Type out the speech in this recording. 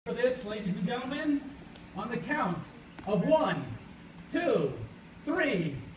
For this, ladies and gentlemen, on the count of 1, 2, 3.